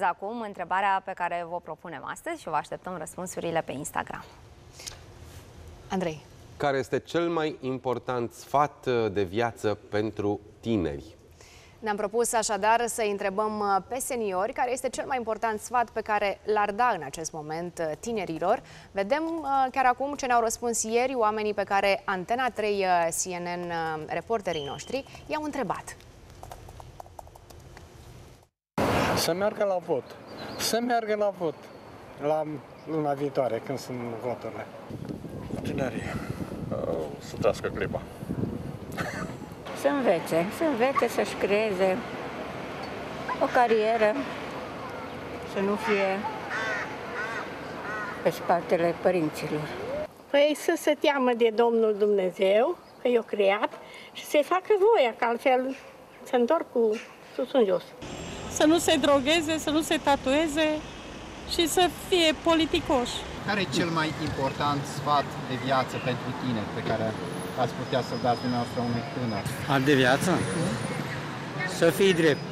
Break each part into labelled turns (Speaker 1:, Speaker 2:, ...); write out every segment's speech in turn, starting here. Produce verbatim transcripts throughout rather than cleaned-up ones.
Speaker 1: acum întrebarea pe care vă propunem astăzi și vă așteptăm răspunsurile pe Instagram. Andrei.
Speaker 2: Care este cel mai important sfat de viață pentru tineri?
Speaker 1: Ne-am propus așadar să întrebăm pe seniori care este cel mai important sfat pe care l-ar da în acest moment tinerilor. Vedem chiar acum ce ne-au răspuns ieri oamenii pe care Antena trei C N N, reporterii noștri, i-au întrebat.
Speaker 3: Să meargă la vot. Să meargă la vot. La luna viitoare, când sunt voturile.
Speaker 4: Tinerii să trăiască clipa.
Speaker 5: Să învețe, să învețe să-și creeze o carieră, să nu fie pe spatele părinților.
Speaker 6: Păi să se teamă de Domnul Dumnezeu, că i-a creat, și să-i facă voia, că altfel se întorc cu sus în jos.
Speaker 7: Să nu se drogheze, să nu se tatueze și să fie politicoși.
Speaker 8: Care e cel mai important sfat de viață pentru tineri pe care ați putea să-l dați dumneavoastră unui tânăr?
Speaker 9: Sfat de viață? Să fii drept.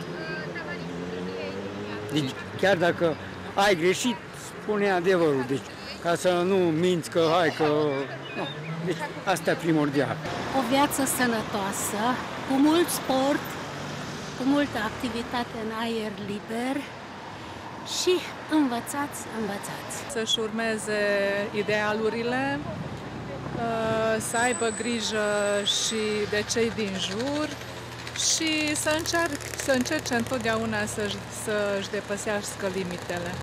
Speaker 9: Deci, chiar dacă ai greșit, spune adevărul. Deci, ca să nu minți că hai că... Nu. Deci, asta e primordial.
Speaker 10: O viață sănătoasă, cu mult sport, cu multă activitate în aer liber și învățați, învățați.
Speaker 11: Să-și urmeze idealurile, să aibă grijă și de cei din jur și să încerce, să încerce întotdeauna să-și, să-și depăsească limitele.